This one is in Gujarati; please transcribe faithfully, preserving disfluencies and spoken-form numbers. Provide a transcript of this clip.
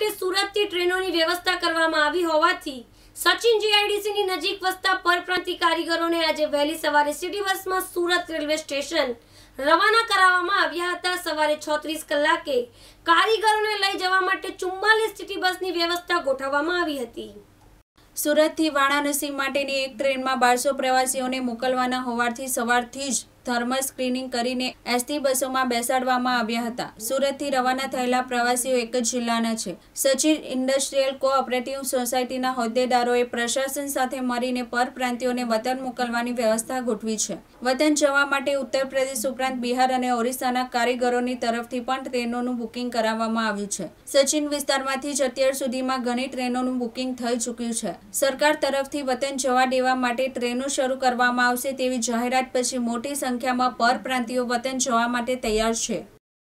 માટે સુરતથી ટ્રેનોની વ્યવસ્થા કરવામાં આવી હોવાથી સચિન જીઆઈડીસીની નજીક વસતા પરપ્રાંતીય કારીગરોને આજે વહેલી સવારે સિટી બસમાં સુરત રેલવે સ્ટેશન રવાના કરાવવામાં આવ્યા હતા। સવારે છત્રીસ કલાકે કારીગરોને લઈ જવા માટે ચુમ્માલીસ સિટી બસની વ્યવસ્થા ગોઠવવામાં આવી હતી। સુરતથી વારાણસી માટેની એક ટ્રેનમાં બારસો પ્રવાસીઓને મોકલવાના હોવાથી સવારથી જ થર્મલ સ્ક્રીનિંગ કરીને એસટી બસોમાં બેસાડવામાં આવ્યા હતા। સુરતથી રવાના થયેલા પ્રવાસીઓ એક જ જિલ્લાના છે। સચિન ઇન્ડસ્ટ્રીયલ કોઓપરેટિવ સોસાયટીના હોદ્દેદારોએ પ્રશાસન સાથે મળીને પરપ્રાંતિયોને વતન મોકલવાની વ્યવસ્થા ગોઠવી છે। વતન જવા માટે ઉત્તર પ્રદેશ ઉપરાંત બિહાર અને ઓરિસ્સાના કારીગરોની તરફથી પણ ટ્રેનોનું બુકિંગ કરાવવામાં આવ્યું છે। સચિન વિસ્તારમાંથી જ અત્યાર સુધીમાં ઘણી ટ્રેનોનું બુકિંગ થઈ ચૂક્યું છે। સરકાર તરફથી વતન જવા દેવા માટે ટ્રેનો શરૂ કરવામાં આવશે તેવી જાહેરાત પછી મોટી સંખ્યામાં પરપ્રાંતિયો વતન જવા માટે તૈયાર છે।